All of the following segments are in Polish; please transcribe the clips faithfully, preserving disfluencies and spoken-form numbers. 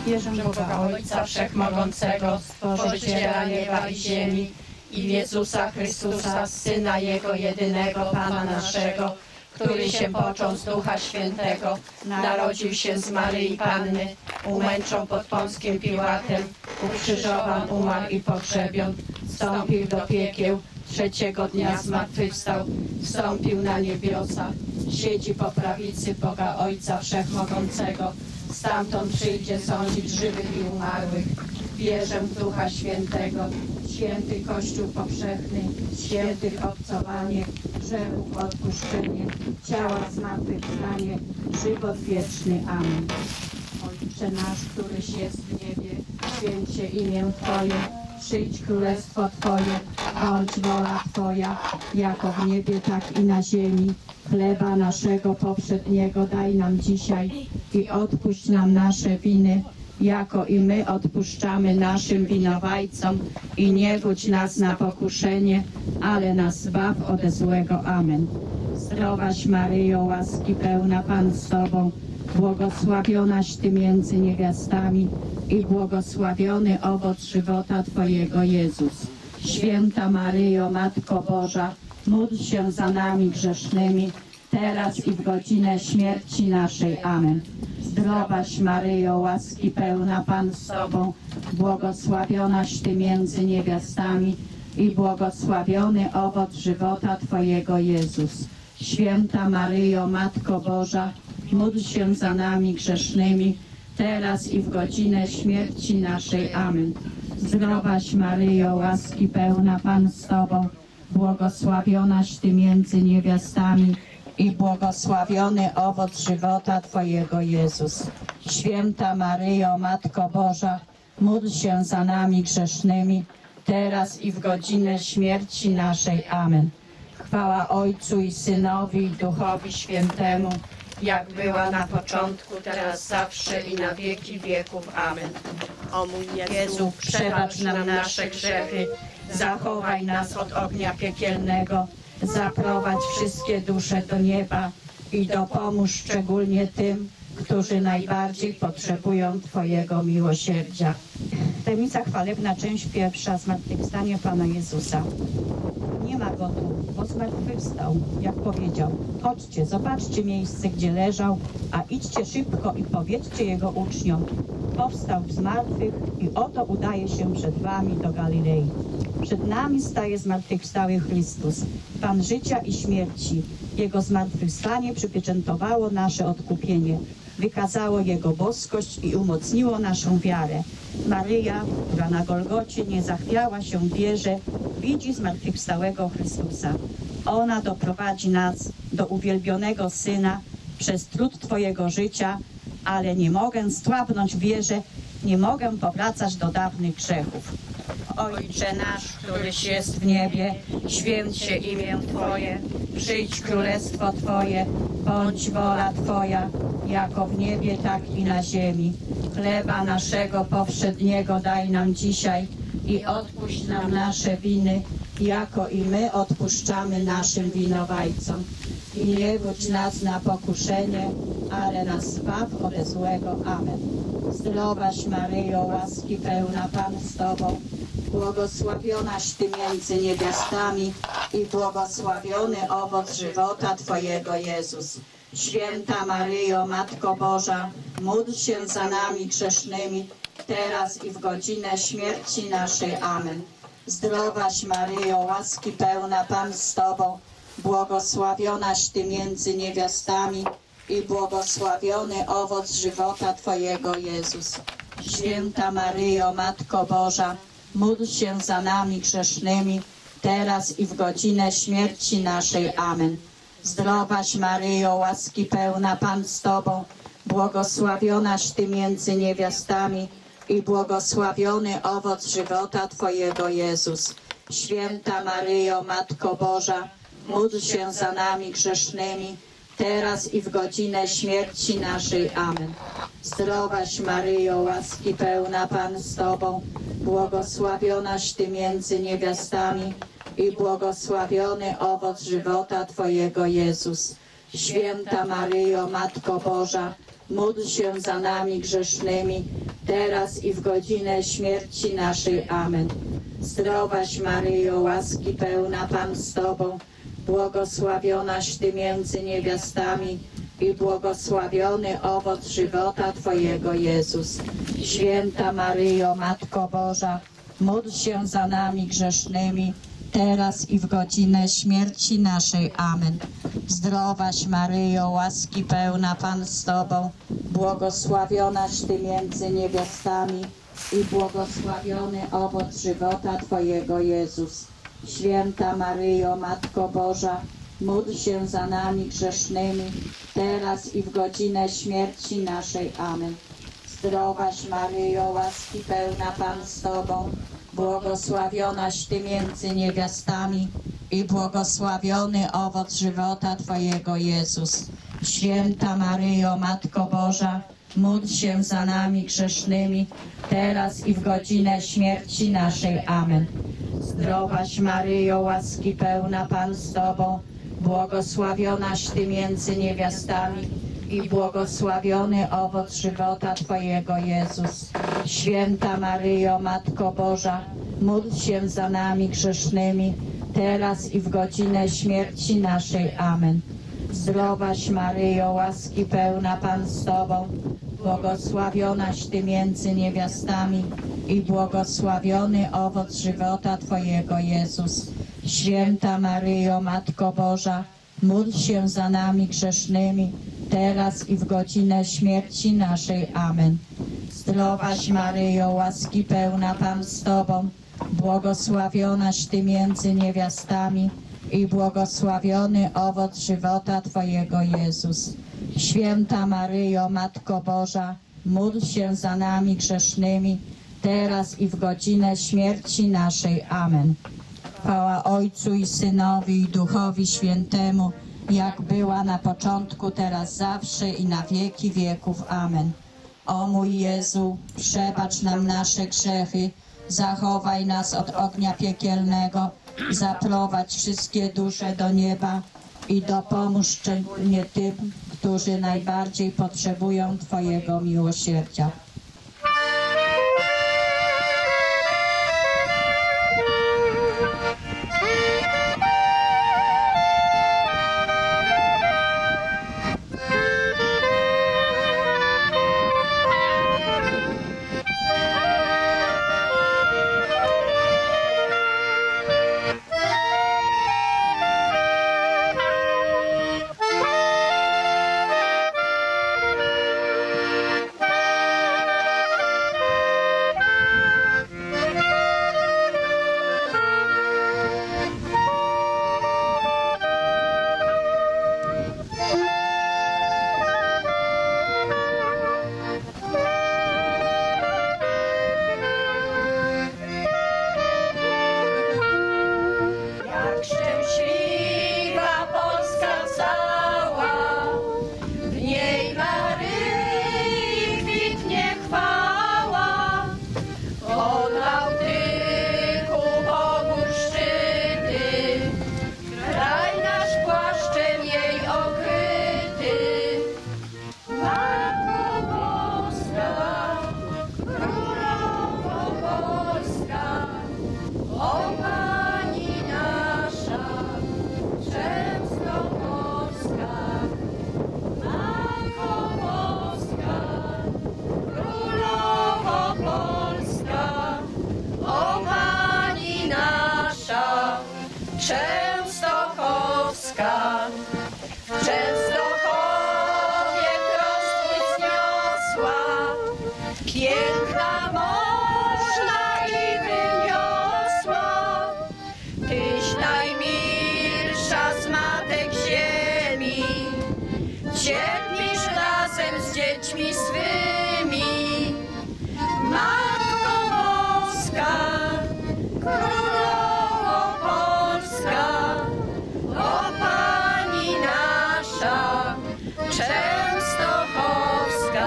Wierzę w Boga Ojca Wszechmogącego, Stworzyciela nieba i ziemi, i w Jezusa Chrystusa, Syna Jego jedynego, Pana naszego, który się począł z Ducha Świętego, narodził się z Maryi Panny, umęczał pod Pąckim Piłatem, ukrzyżowan, umarł i pogrzebion, wstąpił do piekieł, trzeciego dnia zmartwychwstał, wstąpił na niebiosa, siedzi po prawicy Boga Ojca Wszechmogącego, stamtąd przyjdzie sądzić żywych i umarłych. Wierzę w Ducha Świętego, święty Kościół powszechny, świętych obcowanie, grzechów odpuszczenie, ciała zmartwychwstanie, żywot wieczny. Amen. Ojcze nasz, któryś jest w niebie, święć się imię Twoje, przyjdź królestwo Twoje, bądź wola Twoja, jako w niebie, tak i na ziemi. Chleba naszego powszedniego daj nam dzisiaj i odpuść nam nasze winy, jako i my odpuszczamy naszym winowajcom, i nie wódź nas na pokuszenie, ale nas zbaw ode złego. Amen. Zdrowaś Maryjo, łaski pełna, Pan z Tobą, błogosławionaś Ty między niewiastami i błogosławiony owoc żywota Twojego, Jezus. Święta Maryjo, Matko Boża, módl się za nami grzesznymi, teraz i w godzinę śmierci naszej. Amen. Zdrowaś Maryjo, łaski pełna, Pan z Tobą, błogosławionaś Ty między niewiastami i błogosławiony owoc żywota Twojego, Jezus. Święta Maryjo, Matko Boża, módl się za nami grzesznymi, teraz i w godzinę śmierci naszej. Amen. Zdrowaś Maryjo, łaski pełna, Pan z Tobą, błogosławionaś Ty między niewiastami i błogosławiony owoc żywota Twojego, Jezus. Święta Maryjo, Matko Boża, módl się za nami grzesznymi, teraz i w godzinę śmierci naszej. Amen. Chwała Ojcu i Synowi i Duchowi Świętemu, jak była na początku, teraz zawsze i na wieki wieków. Amen. O mój Jezu, przebacz nam nasze grzechy, zachowaj nas od ognia piekielnego, zaprowadź wszystkie dusze do nieba i dopomóż szczególnie tym, którzy najbardziej potrzebują Twojego miłosierdzia. Tajemnica chwalebna, część pierwsza, zmartwychwstanie Pana Jezusa. Nie ma Go tu, bo zmartwychwstał, jak powiedział. Chodźcie, zobaczcie miejsce, gdzie leżał, a idźcie szybko i powiedzcie Jego uczniom. Powstał z martwych i oto udaje się przed wami do Galilei. Przed nami staje zmartwychwstały Chrystus, Pan życia i śmierci. Jego zmartwychwstanie przypieczętowało nasze odkupienie, wykazało Jego boskość i umocniło naszą wiarę. Maryja, która na Golgocie nie zachwiała się w wierze, widzi zmartwychwstałego Chrystusa. Ona doprowadzi nas do uwielbionego Syna przez trud Twojego życia, ale nie mogę słabnąć w wierze, nie mogę powracać do dawnych grzechów. Ojcze nasz, któryś jest w niebie, święć się imię Twoje, przyjdź królestwo Twoje, bądź wola Twoja, jako w niebie, tak i na ziemi. Chleba naszego powszedniego daj nam dzisiaj i odpuść nam nasze winy, jako i my odpuszczamy naszym winowajcom. I nie wódź nas na pokuszenie, ale nas zbaw ode złego. Amen. Zdrowaś Maryjo, łaski pełna, Pan z Tobą, błogosławionaś Ty między niewiastami i błogosławiony owoc żywota Twojego, Jezus. Święta Maryjo, Matko Boża, módl się za nami grzesznymi, teraz i w godzinę śmierci naszej. Amen. Zdrowaś Maryjo, łaski pełna, Pan z Tobą, błogosławionaś Ty między niewiastami i błogosławiony owoc żywota Twojego, Jezus. Święta Maryjo, Matko Boża, módl się za nami grzesznymi, teraz i w godzinę śmierci naszej. Amen. Zdrowaś Maryjo, łaski pełna, Pan z Tobą, błogosławionaś Ty między niewiastami i błogosławiony owoc żywota Twojego, Jezus. Święta Maryjo, Matko Boża, módl się za nami grzesznymi, teraz i w godzinę śmierci naszej. Amen. Zdrowaś Maryjo, łaski pełna, Pan z Tobą, błogosławionaś Ty między niewiastami i błogosławiony owoc żywota Twojego, Jezus. Święta Maryjo, Matko Boża, módl się za nami grzesznymi, teraz i w godzinę śmierci naszej. Amen. Zdrowaś Maryjo, łaski pełna, Pan z Tobą, błogosławionaś Ty między niewiastami i błogosławiony owoc żywota Twojego, Jezus. Święta Maryjo, Matko Boża, módl się za nami grzesznymi, teraz i w godzinę śmierci naszej. Amen. Zdrowaś Maryjo, łaski pełna, Pan z Tobą, błogosławionaś Ty między niewiastami i błogosławiony owoc żywota Twojego, Jezus. Święta Maryjo, Matko Boża, módl się za nami grzesznymi, teraz i w godzinę śmierci naszej. Amen. Zdrowaś Maryjo, łaski pełna, Pan z Tobą, błogosławionaś Ty między niewiastami i błogosławiony owoc żywota Twojego, Jezus. Święta Maryjo, Matko Boża, módl się za nami grzesznymi, teraz i w godzinę śmierci naszej. Amen. Zdrowaś Maryjo, łaski pełna, Pan z Tobą, błogosławionaś Ty między niewiastami i błogosławiony owoc żywota Twojego, Jezus. Święta Maryjo, Matko Boża, módl się za nami grzesznymi, teraz i w godzinę śmierci naszej. Amen. Zdrowaś Maryjo, łaski pełna, Pan z Tobą, błogosławionaś Ty między niewiastami i błogosławiony owoc żywota Twojego, Jezus. Święta Maryjo, Matko Boża, módl się za nami grzesznymi, teraz i w godzinę śmierci naszej. Amen. Zdrowaś Maryjo, łaski pełna, Pan z Tobą, błogosławionaś Ty między niewiastami i błogosławiony owoc żywota Twojego, Jezus. Święta Maryjo, Matko Boża, módl się za nami grzesznymi, teraz i w godzinę śmierci naszej. Amen. Chwała Ojcu i Synowi i Duchowi Świętemu, jak była na początku, teraz zawsze i na wieki wieków. Amen. O mój Jezu, przebacz nam nasze grzechy, zachowaj nas od ognia piekielnego, zaprowadź wszystkie dusze do nieba i dopomóż szczególnie tym, którzy najbardziej potrzebują Twojego miłosierdzia. Częstochowska, w Częstochowie troski zniosła, piękna, można i wyniosła. Tyś najmilsza z matek ziemi, cierpisz razem z dziećmi swymi. Matko Boska, Królowo Polska, o Pani nasza, Częstochowska.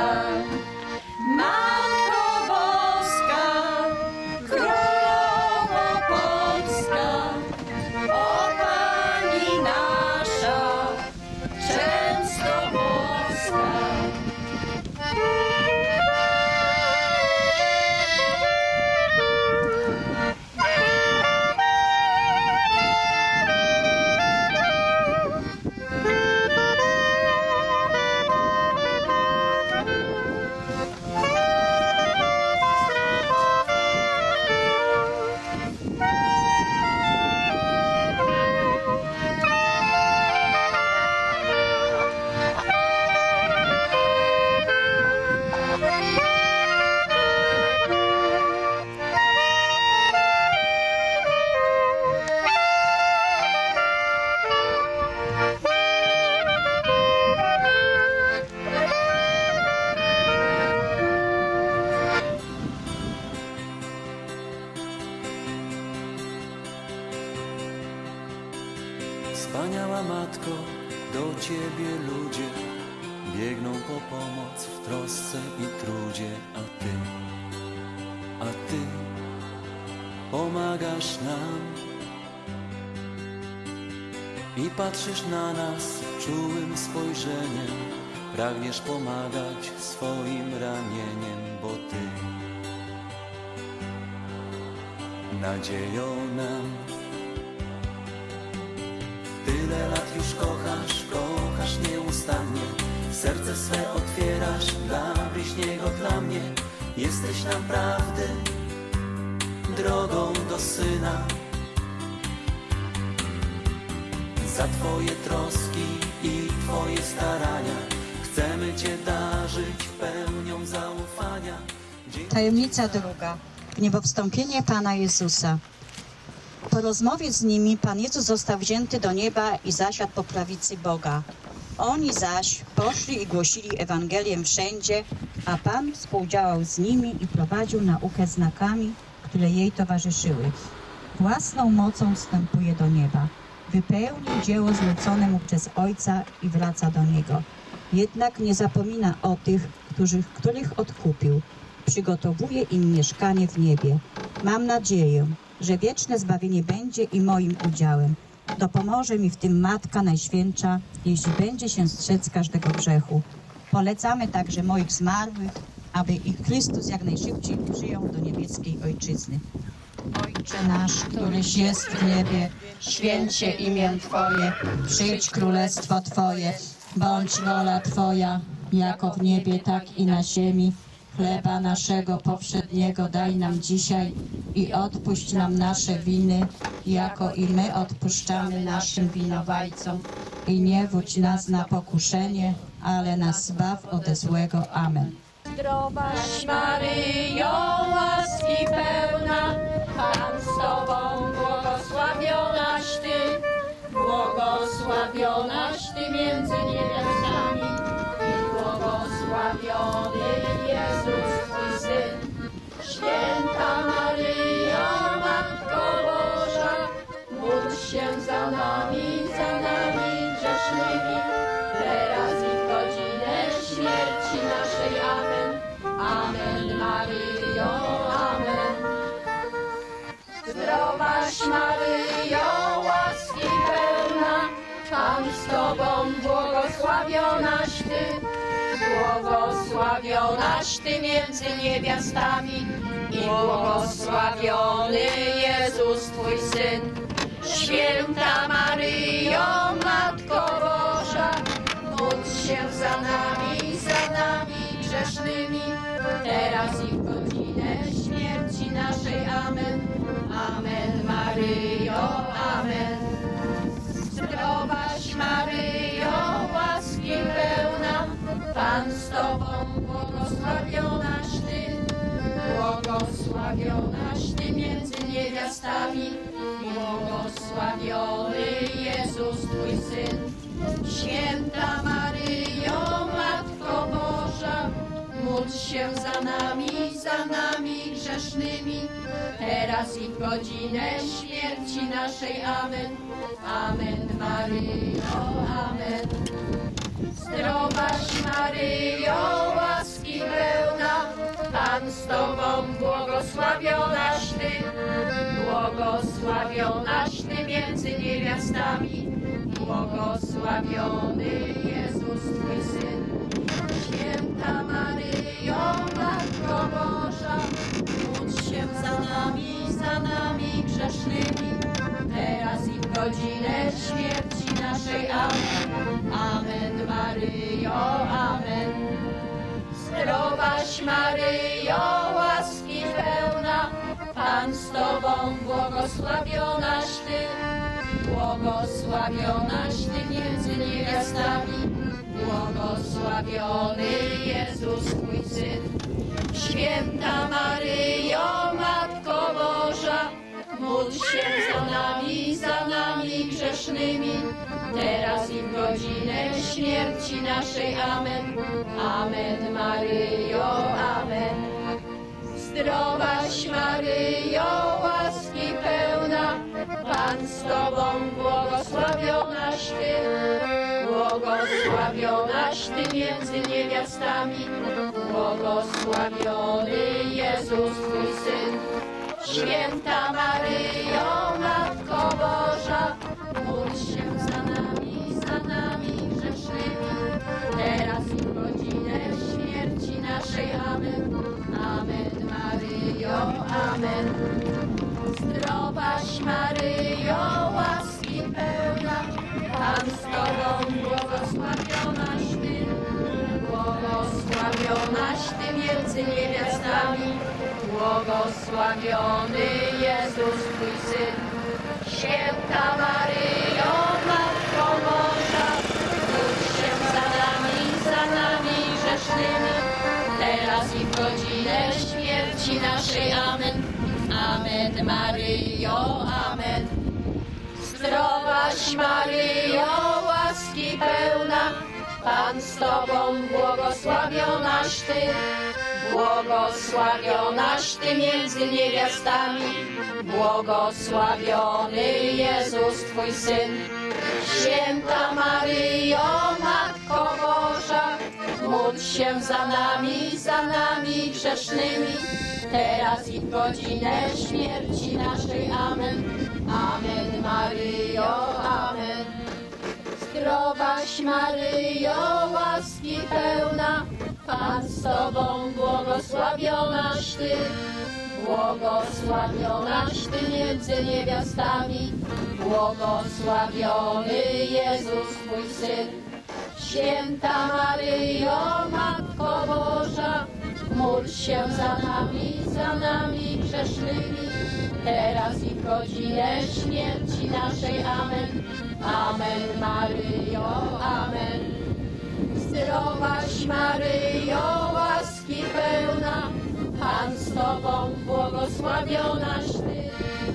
Matko Boska, Królowo Polska, o Pani nasza, Częstochowska. Wspaniała Matko, do Ciebie ludzie biegną po pomoc w trosce i trudzie, a Ty, a Ty pomagasz nam i patrzysz na nas czułym spojrzeniem, pragniesz pomagać swoim ramieniem, bo Ty nadzieją nam. Tyle lat już kochasz, kochasz nieustannie, serce swe otwierasz dla bliźniego, dla mnie. Jesteś naprawdę drogą do Syna. Za Twoje troski i Twoje starania chcemy Cię darzyć pełnią zaufania. Dzięki Tajemnica druga. Niebowstąpienie Pana Jezusa. Po rozmowie z nimi Pan Jezus został wzięty do nieba i zasiadł po prawicy Boga. Oni zaś poszli i głosili Ewangelię wszędzie, a Pan współdziałał z nimi i prowadził naukę znakami, które jej towarzyszyły. Własną mocą wstępuje do nieba. Wypełnił dzieło zlecone mu przez Ojca i wraca do Niego. Jednak nie zapomina o tych, którzy, których odkupił. Przygotowuje im mieszkanie w niebie. Mam nadzieję, że wieczne zbawienie będzie i moim udziałem. Dopomoże mi w tym Matka Najświętsza, jeśli będzie się strzec każdego grzechu. Polecamy także moich zmarłych, aby ich Chrystus jak najszybciej przyjął do niebieskiej Ojczyzny. Ojcze nasz, któryś jest w niebie, Święć się imię Twoje, przyjdź królestwo Twoje, bądź wola Twoja, jako w niebie, tak i na ziemi. Chleba naszego powszedniego daj nam dzisiaj i odpuść nam nasze winy, jako i my odpuszczamy naszym winowajcom. I nie wódź nas na pokuszenie, ale nas zbaw ode złego. Amen. Zdrowaś Maryjo, łaski pełna, Pan z Tobą, błogosławionaś Ty, błogosławionaś Ty między niewiastami i błogosławiony Jezus Twój Syn. Święta Maryjo, Matko Boża, módl się za nami, za nami grzesznymi, teraz i w godzinę śmierci naszej. Amen. Amen, Maryjo, amen. Zdrowaś Maryjo, łaski pełna, Pan z Tobą, błogosławionaś Ty, błogosławionaś Ty między niewiastami i błogosławiony Jezus Twój Syn. Święta Maryjo, Matko Boża, módl się za nami, za nami grzesznymi, teraz i w godzinę śmierci naszej. Amen. Amen, Maryjo, amen. Zdrowaś Maryjo, łaski pełna, Pan z Tobą, błogosławionaś Ty, błogosławionaś Ty między niewiastami, błogosławiony Jezus Twój Syn. Święta Maryjo, Matko Boża, módl się za nami, za nami grzesznymi, teraz i w godzinę śmierci naszej. Amen. Amen, Maryjo, amen. Zdrowaś Maryjo, łaski pełna, Pan z Tobą, błogosławionaś Ty, błogosławionaś Ty między niewiastami, błogosławiony Jezus Twój Syn. Święta Maryjo, Matko Boża, módl się za nami, za nami grzesznymi, teraz i w godzinę śmierci naszej. Amen. Amen, Maryjo, amen. Zdrowaś Maryjo, łaski pełna, Pan z Tobą, błogosławionaś Ty, błogosławionaś Ty między niewiastami, błogosławiony Jezus Twój Syn. Święta Maryjo, Matko Boża, módl się za nami, za nami grzesznymi, teraz i w godzinę śmierci naszej. Amen. Amen, Maryjo, amen. Zdrowaś Maryjo, łaski pełna, Pan z Tobą, błogosławionaś zdrowaś Ty, błogosławionaś Ty między niewiastami, błogosławiony Jezus Twój Syn. Święta Maryjo, Matko Boża, módl się za nami, za nami grzesznymi, teraz i w godzinę śmierci naszej. Amen. Amen, Maryjo, amen. Zdrowaś Maryjo, łaski pełna, Pan z Tobą, błogosławionaś Ty, błogosławionaś Ty między niewiastami, błogosławiony Jezus Twój Syn. Święta Maryjo, Matko Boża, módl się za nami, za nami grzesznymi, teraz i w godzinę śmierci naszej. Amen. Amen, Maryjo, amen. Zdrowaś Maryjo, łaski pełna, Pan z Tobą, błogosławionaś Ty, błogosławionaś Ty między niewiastami, błogosławiony Jezus Twój Syn. Święta Maryjo, Matko Boża, módl się za nami, za nami grzesznymi, teraz i w godzinę śmierci naszej. Amen. Amen, Maryjo, amen. Zdrowaś Maryjo, łaski pełna, Pan z Tobą, błogosławionaś Ty, błogosławionaś Ty między niewiastami, błogosławiony Jezus Twój Syn. Święta Maryjo, Matko Boża, módl się za nami, za nami grzesznymi, teraz i w godzinę śmierci naszej. Amen. Amen, Maryjo, amen. Zdrowaś Maryjo, łaski pełna, Pan z Tobą, błogosławionaś Ty,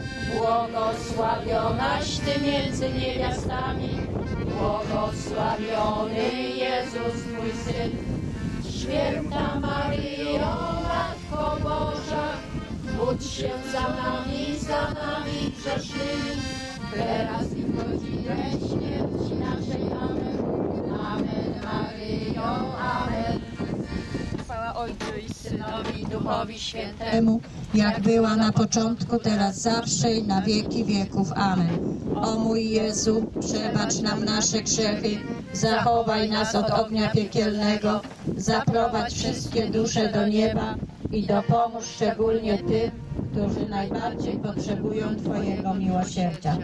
błogosławionaś Ty między niewiastami, błogosławiony Jezus Twój Syn. Święta Maryjo, Matko Boża, módl się za nami, za nami grzesznymi, teraz i w godzinę śmierci naszej. Amen. Amen, Maryjo, amen. Chwała Ojcu i Synowi, i Duchowi Świętemu, Temu, jak była na początku, teraz zawsze i na wieki wieków. Amen. O mój Jezu, przebacz nam nasze grzechy, zachowaj nas od ognia piekielnego, zaprowadź wszystkie dusze do nieba i dopomóż szczególnie tym, którzy najbardziej potrzebują Twojego miłosierdzia.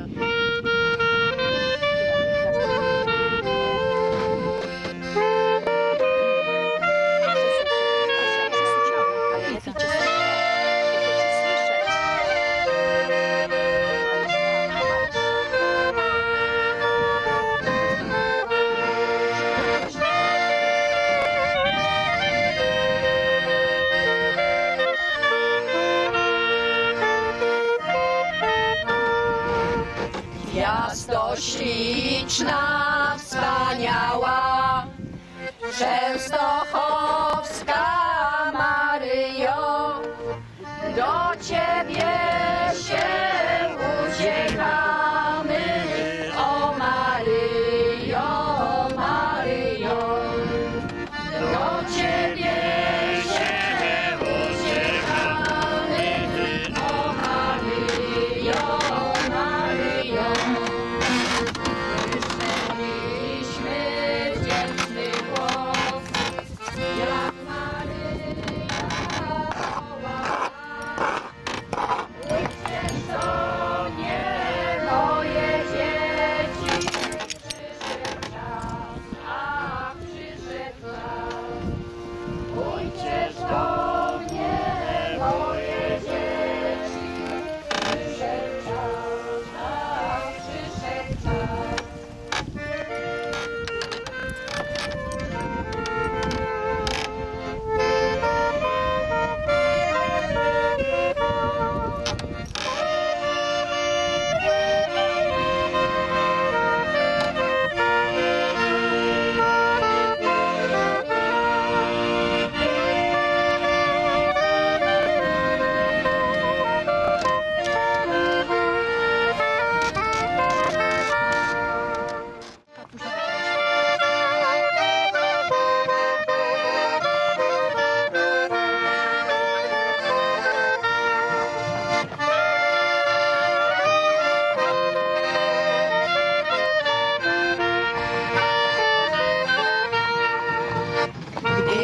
Gwiazdo śliczna, wspaniała, częstochowska Maryjo, do Ciebie się uciekamy, o Maryjo, o Maryjo, do Ciebie się uciekamy, o Maryjo, o Maryjo. Wyszliśmy wdzięczny głos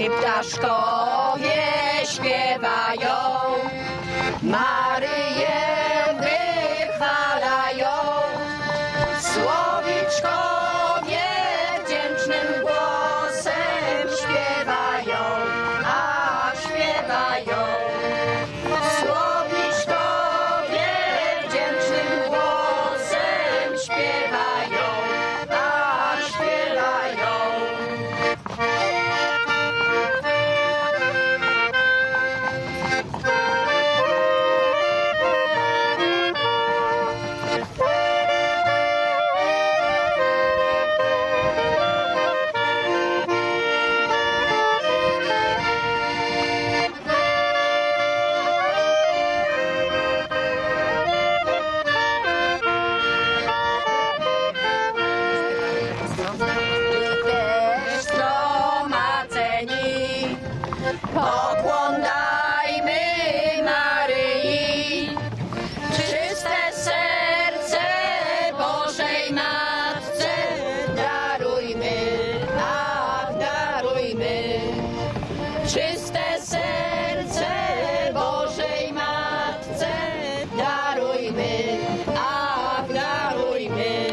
ptaszkowie śpiewają, Maryję wychwalają, słowiczkowie wdzięcznym głosem śpiewają, a śpiewają. Słowiczkowie wdzięcznym głosem śpiewają, a śpiewają. Też zgromadzeni, pokłon dajmy Maryi, czyste serce Bożej Matce darujmy, ach darujmy. Czyste serce Bożej Matce darujmy, ach darujmy.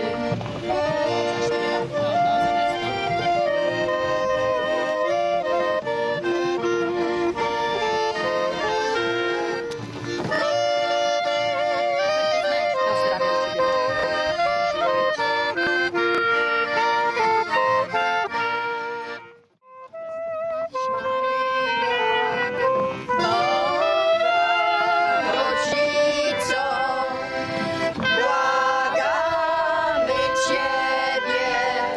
Rodzico, błagamy Ciebie,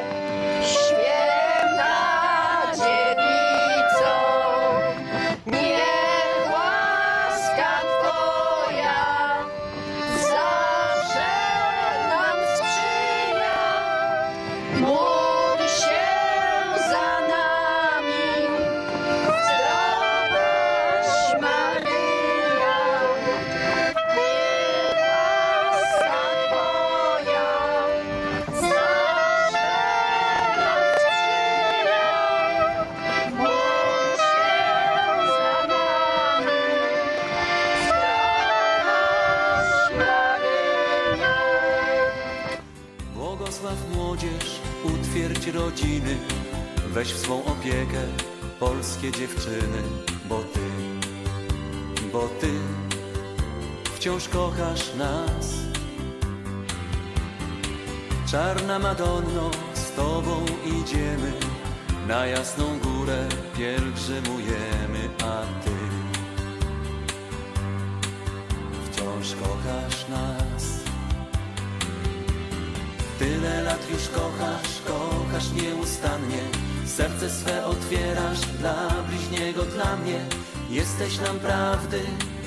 święta dziewico, niech łaska Twoja zawsze nam sprzyja. Módl się za nami, zdrowaś Maryja, niech łaska Twoja zawsze nam sprzyja. Módl się za nami, zdrowaś Maryja. Błogosław młodzież, utwierdź rodziny, weź w swą opiekę polskie dziewczyny, bo Ty, bo Ty wciąż kochasz nas. Czarna Madonno, z Tobą idziemy, na jasną górę pielgrzymujemy, a Ty wciąż kochasz nas. Tyle lat już kochasz, kochasz nieustannie, serce swe otwierasz dla bliźniego, dla mnie. Jesteś nam prawdy,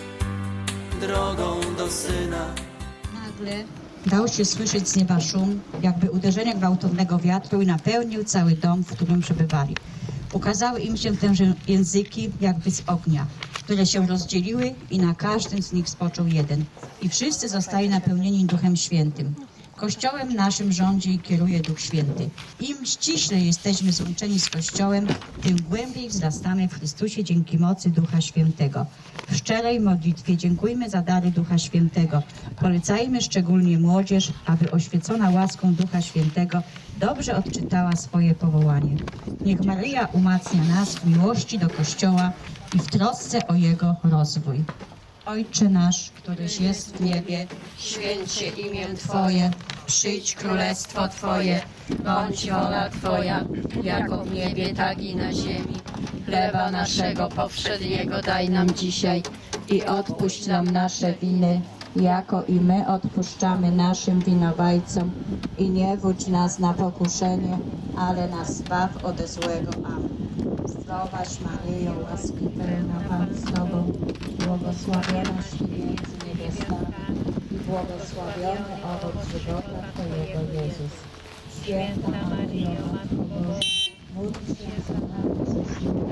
drogą do Syna. Nagle dał się słyszeć z nieba szum, jakby uderzenie gwałtownego wiatru i napełnił cały dom, w którym przebywali. Ukazały im się też języki jakby z ognia, które się rozdzieliły i na każdym z nich spoczął jeden. I wszyscy zostali napełnieni Duchem Świętym. Kościołem naszym rządzi i kieruje Duch Święty. Im ściślej jesteśmy złączeni z Kościołem, tym głębiej wzrastamy w Chrystusie dzięki mocy Ducha Świętego. W szczerej modlitwie dziękujmy za dary Ducha Świętego. Polecajmy szczególnie młodzież, aby oświecona łaską Ducha Świętego dobrze odczytała swoje powołanie. Niech Maryja umacnia nas w miłości do Kościoła i w trosce o jego rozwój. Ojcze nasz, któryś jest w niebie, Święć się imię Twoje, przyjdź królestwo Twoje, bądź wola Twoja, jako w niebie, tak i na ziemi. Chleba naszego powszedniego daj nam dzisiaj i odpuść nam nasze winy, jako i my odpuszczamy naszym winowajcom. I nie wódź nas na pokuszenie, ale nas zbaw ode złego. Amen. Zdrowaś Maryjo, łaski pełna Pan z Tobą, błogosławionaś Ty między niewiastami i błogosławiony owoc żywota Twojego, Jezus. Święta Maryjo, Matko Boża, módl się za nami grzesznymi.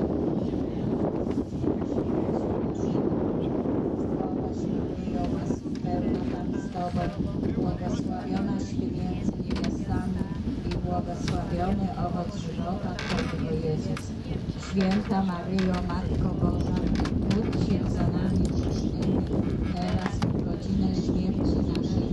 Zdrowaś Maryjo, łaski pełna Pan z Tobą, błogosławionaś Ty między niewiastami i błogosławiony owoc żywota Twojego, Jezus. Święta Maryjo, Matko Boża, módl się za nami grzesznymi, teraz i w godzinę śmierci naszej.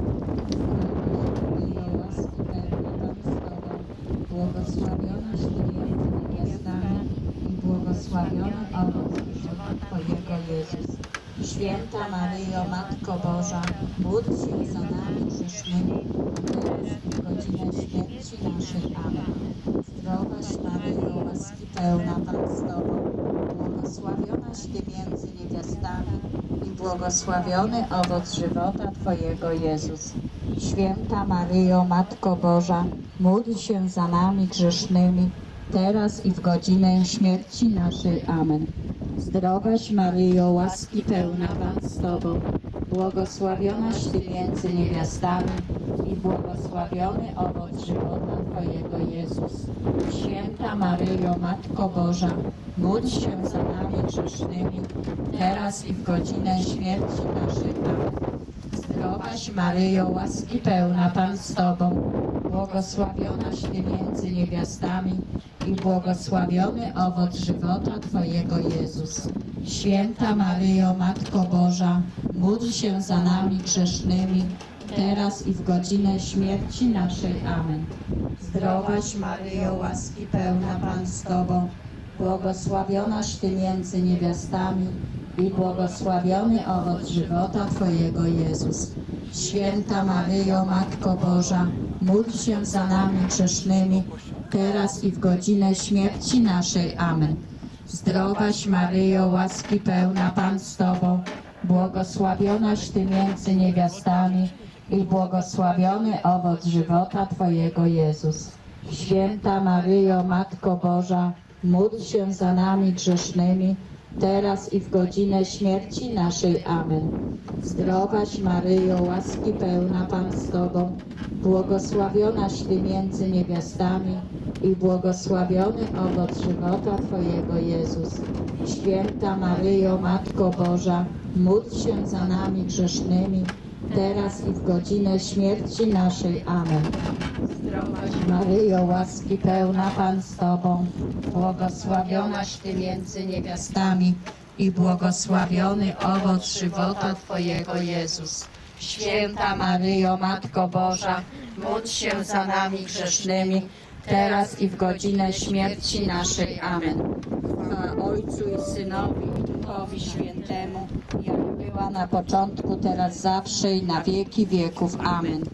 Amen. Maryjo, łaski pełna, Pan z Tobą, błogosławionaś Ty między niewiastami i błogosławiony owoc żywota Twojego, Jezus. Święta Maryjo, Matko Boża, módl się za nami grzesznymi, teraz i w godzinę śmierci naszej. Amen. Zdrowaś Maryjo, łaski pełna, Pan z Tobą, błogosławionaś Ty między niewiastami i błogosławiony owoc żywota Twojego, Jezus. Święta Maryjo, Matko Boża, módl się za nami grzesznymi, teraz i w godzinę śmierci naszej. Amen. Zdrowaś Maryjo, łaski pełna, Pan z Tobą, błogosławionaś Ty między niewiastami i błogosławiony owoc żywota Twojego, Jezus. Święta Maryjo, Matko Boża, módl się za nami grzesznymi, teraz i w godzinę śmierci naszej. Amen. Zdrowaś Maryjo, łaski pełna, Pan z Tobą, błogosławionaś Ty między niewiastami i błogosławiony owoc żywota Twojego, Jezus. Święta Maryjo, Matko Boża, módl się za nami grzesznymi, teraz i w godzinę śmierci naszej. Amen. Zdrowaś Maryjo, łaski pełna, Pan z Tobą, błogosławionaś Ty między niewiastami i błogosławiony owoc żywota Twojego, Jezus. Święta Maryjo, Matko Boża, módl się za nami grzesznymi, teraz i w godzinę śmierci naszej. Amen. Zdrowaś Maryjo, łaski pełna, Pan z Tobą, błogosławionaś Ty między niewiastami i błogosławiony owoc żywota Twojego, Jezus. Święta Maryjo, Matko Boża, módl się za nami grzesznymi, teraz i w godzinę śmierci naszej. Amen. Zdrowaś Maryjo, łaski pełna, Pan z Tobą, błogosławionaś Ty między niewiastami i błogosławiony owoc żywota Twojego, Jezus. Święta Maryjo, Matko Boża, módl się za nami grzesznymi, teraz i w godzinę śmierci naszej. Amen. Zdrowaś Maryjo, łaski pełna, Pan z Tobą, błogosławionaś Ty między niewiastami i błogosławiony owoc żywota Twojego, Jezus. Święta Maryjo, Matko Boża, módl się za nami grzesznymi, teraz i w godzinę śmierci naszej. Amen. Chwała Ojcu i Synowi i Duchowi Świętemu, jak była na początku, teraz zawsze i na wieki wieków. Amen.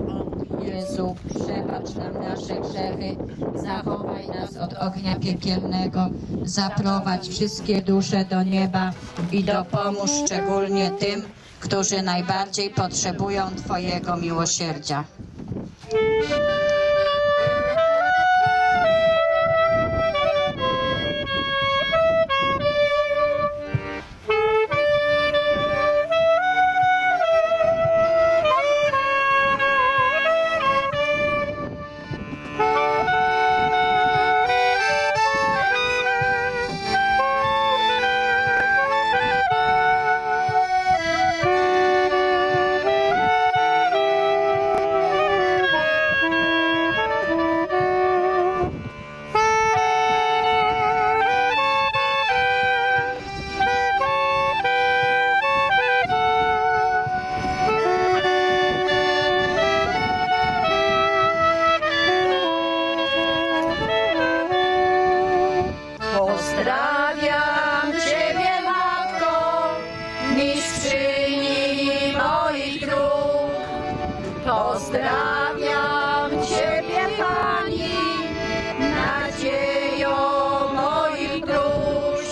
Jezu, przebacz nam nasze grzechy, zachowaj nas od ognia piekielnego, zaprowadź wszystkie dusze do nieba i dopomóż szczególnie tym, którzy najbardziej potrzebują Twojego miłosierdzia. Pozdrawiam Ciebie, Matko, mistrzyni moich dróg. Pozdrawiam Ciebie, Pani, nadzieją moich dusz.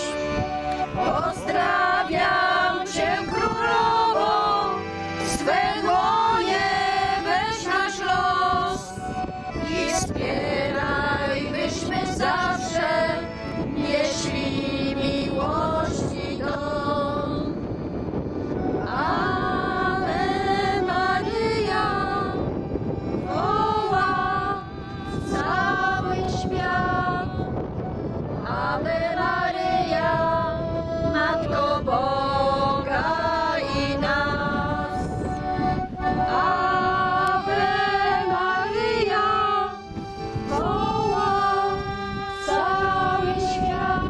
Pozdrawiam Cię, Królowo, swe dłonie weź nasz los i wspieraj, byśmy zawsze nieśli miłości dom. Ave Maryja, woła cały świat. Ave Maryja, Matko Boga i nas. Ave Maryja, woła cały świat.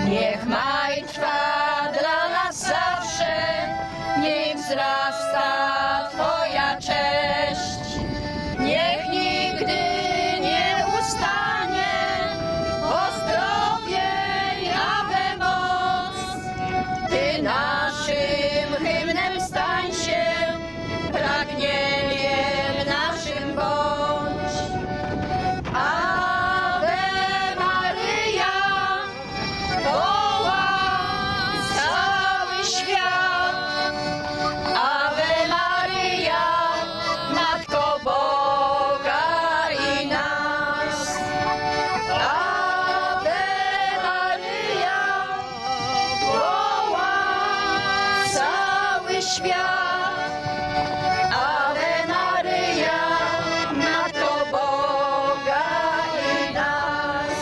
Niech maj trwa dla nas zawsze, niech wzrasta Twoja cześć. Niech nigdy nie ustanie pozdrowień Ave moc. Ty naszym hymnem stań się, pragnieniem naszym bądź. Ave Maryja, woła cały świat. Ave Maryja, Matko Boga i nas. Ave Maryja, woła cały świat. Ave Maryja, Matko Boga i nas.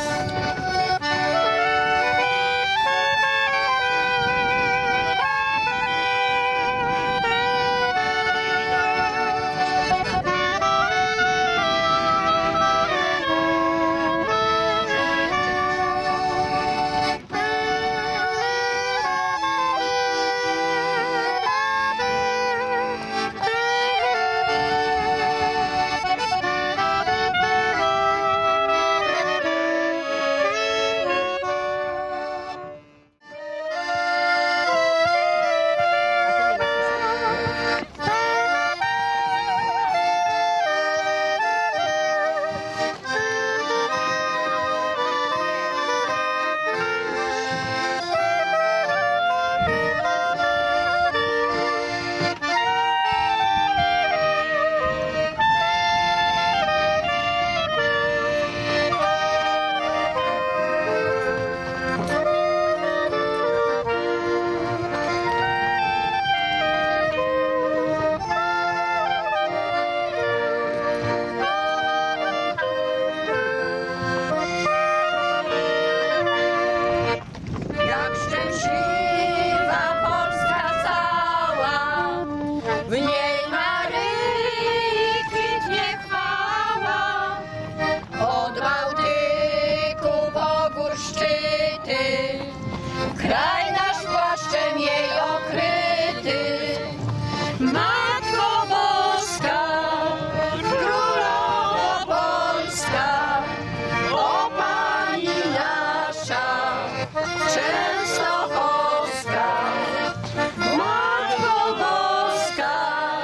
Jak szczęśliwa Polska cała, w niej Maryi kwitnie chwała. Od Bałtyku po gór szczyty, kraj nasz płaszczem jej okryty. Matko Boska, Królowo Polska, o Pani nasza, Częstochowska. Matko Boska,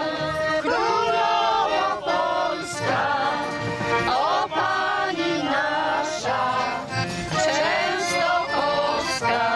Królowo Polska, o Pani nasza, Częstochowska.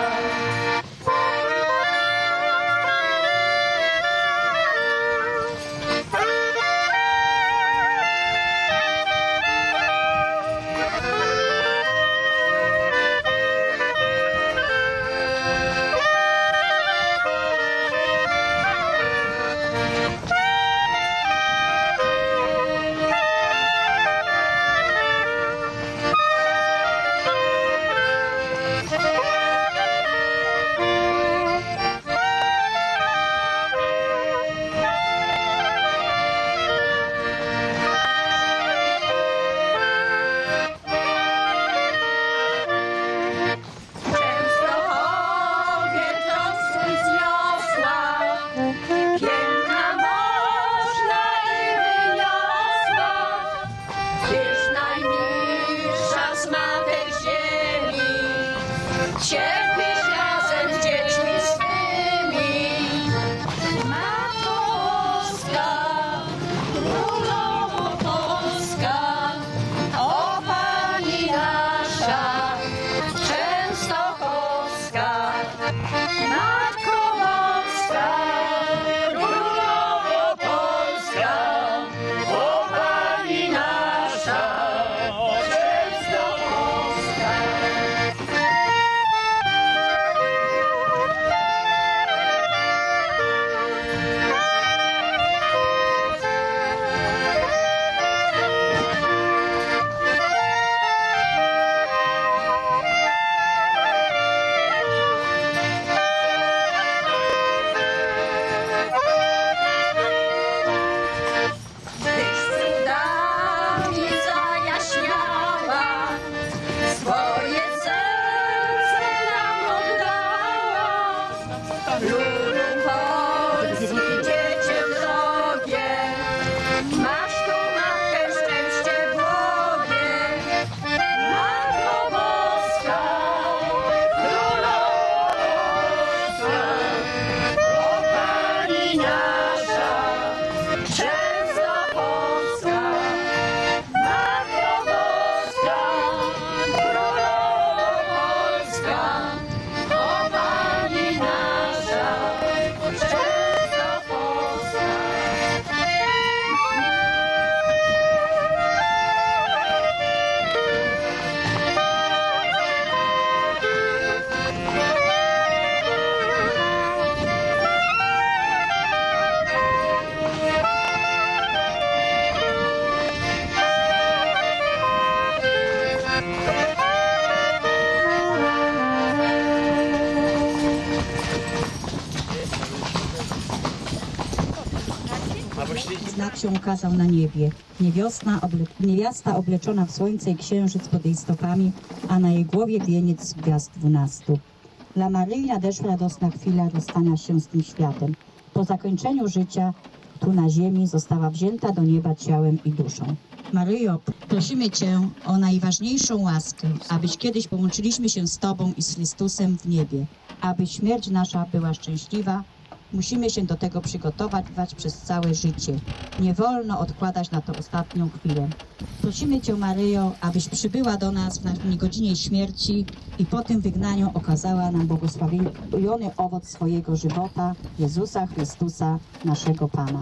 znak się ukazał na niebie. Niewiosna, oble, niewiasta obleczona w słońce i księżyc pod jej stopami, a na jej głowie wieniec z gwiazd dwunastu. Dla Maryi nadeszła radosna chwila rozstania się z tym światem. Po zakończeniu życia tu na ziemi została wzięta do nieba ciałem i duszą. Maryjo, prosimy Cię o najważniejszą łaskę, abyś kiedyś połączyliśmy się z Tobą i z Chrystusem w niebie. Aby śmierć nasza była szczęśliwa, musimy się do tego przygotować przez całe życie. Nie wolno odkładać na to ostatnią chwilę. Prosimy Cię, Maryjo, abyś przybyła do nas w naszej godzinie śmierci i po tym wygnaniu okazała nam błogosławiony owoc swojego żywota, Jezusa Chrystusa, naszego Pana.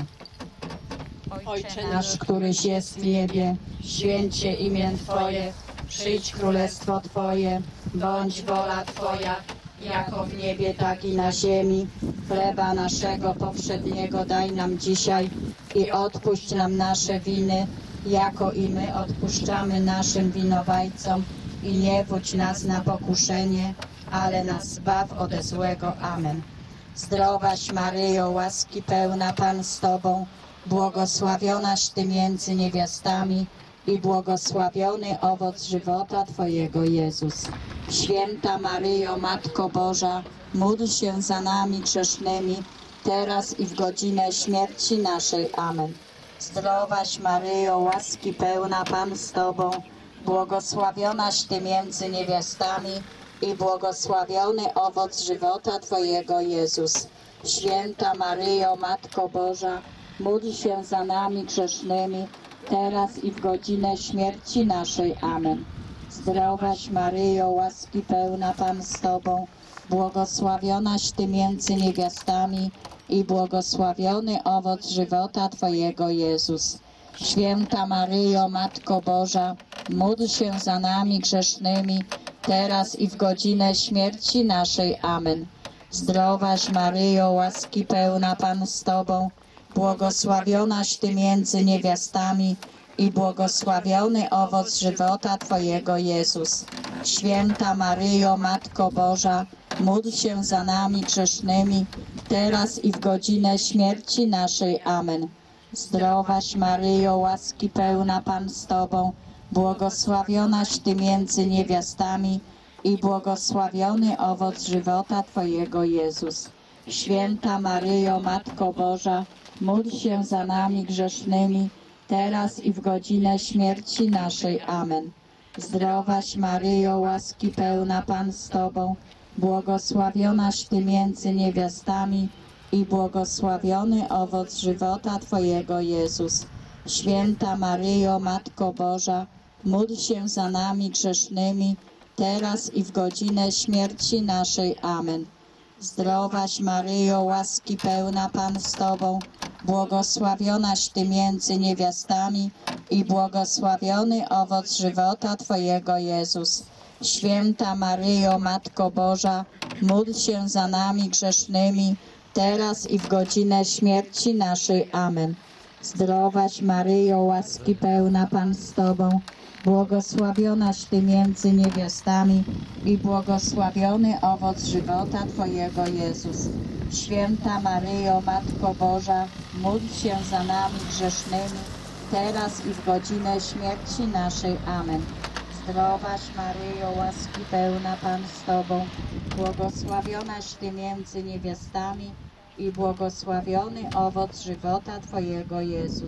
Ojcze nasz, któryś jest w niebie, święć się imię Twoje, przyjdź królestwo Twoje, bądź wola Twoja, jako w niebie, tak i na ziemi. Chleba naszego powszedniego daj nam dzisiaj i odpuść nam nasze winy, jako i my odpuszczamy naszym winowajcom. I nie wódź nas na pokuszenie, ale nas zbaw ode złego. Amen. Zdrowaś Maryjo, łaski pełna, Pan z Tobą, błogosławionaś Ty między niewiastami i błogosławiony owoc żywota Twojego, Jezus. Święta Maryjo, Matko Boża, módl się za nami grzesznymi, teraz i w godzinę śmierci naszej. Amen. Zdrowaś Maryjo, łaski pełna, Pan z Tobą, błogosławionaś Ty między niewiastami i błogosławiony owoc żywota Twojego, Jezus. Święta Maryjo, Matko Boża, módl się za nami grzesznymi, teraz i w godzinę śmierci naszej. Amen. Zdrowaś Maryjo, łaski pełna, Pan z Tobą, błogosławionaś Ty między niewiastami i błogosławiony owoc żywota Twojego, Jezus. Święta Maryjo, Matko Boża, módl się za nami grzesznymi, teraz i w godzinę śmierci naszej. Amen. Zdrowaś Maryjo, łaski pełna, Pan z Tobą, błogosławionaś Ty między niewiastami i błogosławiony owoc żywota Twojego, Jezus. Święta Maryjo, Matko Boża, módl się za nami grzesznymi, teraz i w godzinę śmierci naszej. Amen. Zdrowaś Maryjo, łaski pełna, Pan z Tobą, błogosławionaś Ty między niewiastami i błogosławiony owoc żywota Twojego, Jezus. Święta Maryjo, Matko Boża, módl się za nami grzesznymi, teraz i w godzinę śmierci naszej. Amen. Zdrowaś Maryjo, łaski pełna, Pan z Tobą, błogosławionaś Ty między niewiastami i błogosławiony owoc żywota Twojego, Jezus. Święta Maryjo, Matko Boża, módl się za nami grzesznymi, teraz i w godzinę śmierci naszej. Amen. Zdrowaś Maryjo, łaski pełna, Pan z Tobą, błogosławionaś Ty między niewiastami i błogosławiony owoc żywota Twojego, Jezus. Święta Maryjo, Matko Boża, módl się za nami grzesznymi, teraz i w godzinę śmierci naszej. Amen. Zdrowaś Maryjo, łaski pełna, Pan z Tobą, błogosławionaś Ty między niewiastami i błogosławiony owoc żywota Twojego, Jezus. Święta Maryjo, Matko Boża, módl się za nami grzesznymi, teraz i w godzinę śmierci naszej. Amen. Zdrowaś Maryjo, łaski pełna, Pan z Tobą, błogosławionaś Ty między niewiastami i błogosławiony owoc żywota Twojego, Jezus.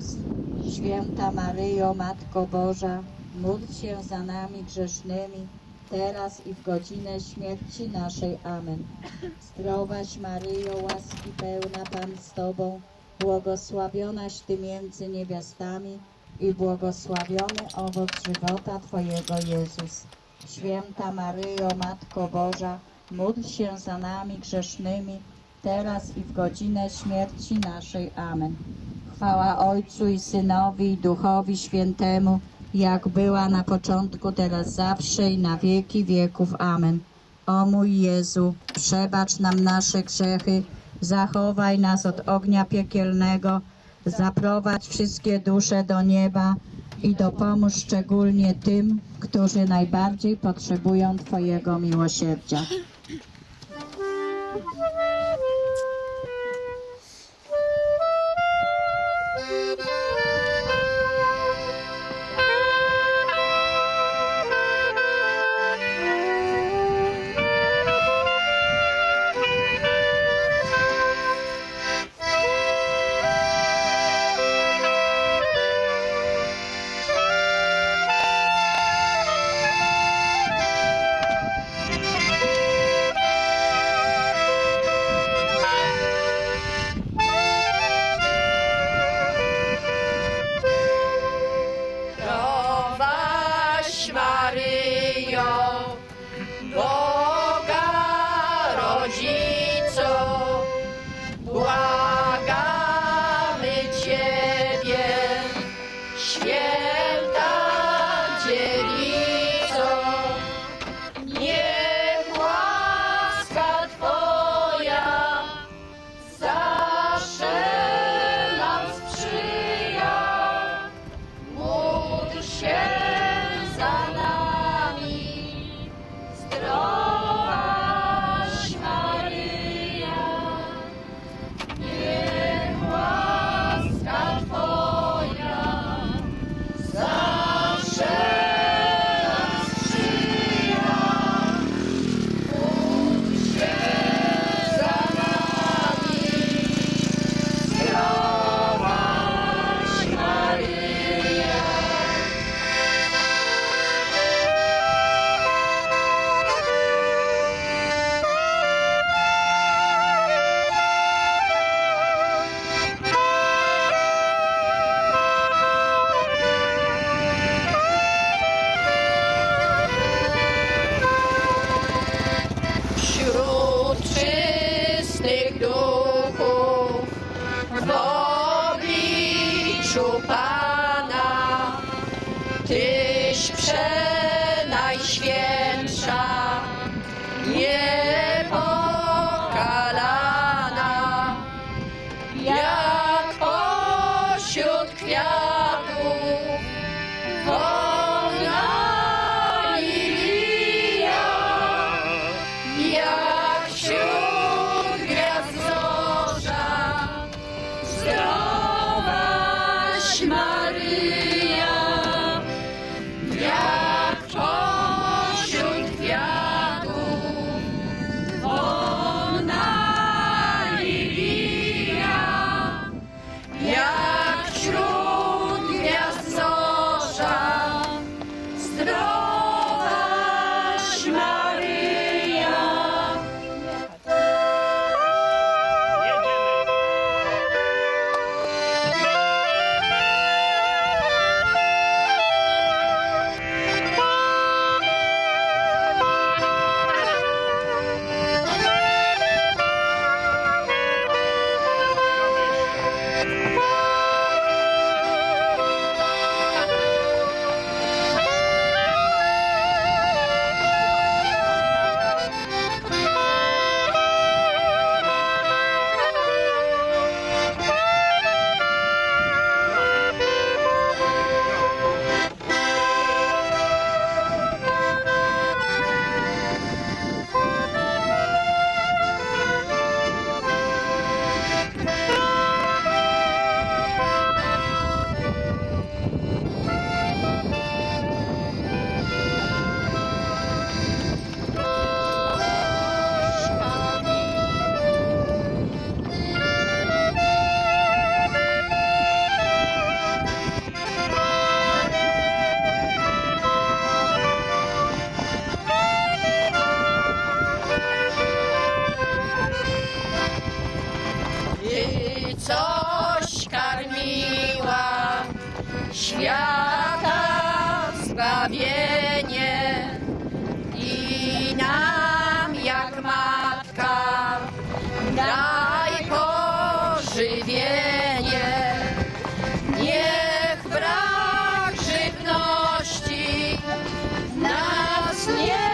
Święta Maryjo, Matko Boża, módl się za nami grzesznymi, teraz i w godzinę śmierci naszej. Amen. Zdrowaś Maryjo, łaski pełna, Pan z Tobą, błogosławionaś Ty między niewiastami i błogosławiony owoc żywota Twojego, Jezus. Święta Maryjo, Matko Boża, módl się za nami grzesznymi, teraz i w godzinę śmierci naszej. Amen. Chwała Ojcu i Synowi i Duchowi Świętemu, jak była na początku, teraz zawsze i na wieki wieków. Amen. O mój Jezu, przebacz nam nasze grzechy, zachowaj nas od ognia piekielnego, zaprowadź wszystkie dusze do nieba i dopomóż szczególnie tym, którzy najbardziej potrzebują Twojego miłosierdzia. Zdrowaś Maryjo, Boga rodzico, błagamy Ciebie, święta dziewico, niech łaska Twoja zawsze nam sprzyja. Módl się za nami, zdrowaś Maryja. Niech łaska Twoja zawsze nam sprzyja. Módl się za nami, zdrowaś Maryja. Wśród czystych duchów w obliczu Pana Tyś przenajświętsza, niepokalana, jak pośród kwiatów wolna lilia, jak wśród gwiazd zorza, zdrowaś Maryja, jak pośród kwiatów wolna lilia, jak wśród gwiazd zorza, zdrowaś Maryja. Ty coś karmiła świata zbawienie i nam jak matka daj pożywienie. Niech brak żywności nas nie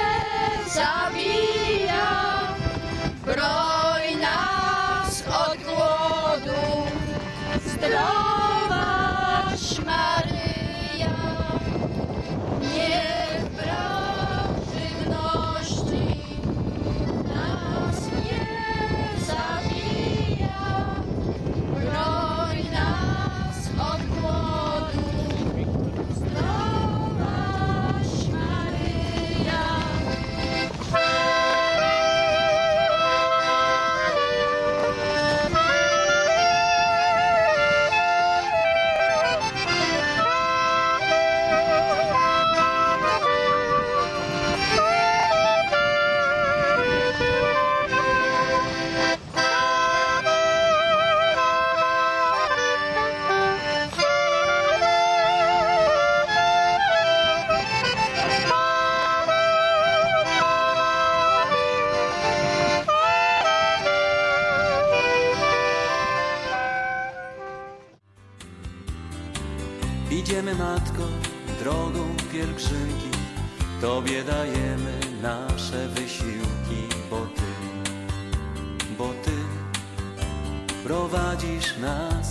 zabija, broń nas od głodu, zdrowaś Maryja. Niech brak żywności nas Idziemy, Matko, drogą pielgrzymki, Tobie dajemy nasze wysiłki, bo Ty, bo Ty prowadzisz nas.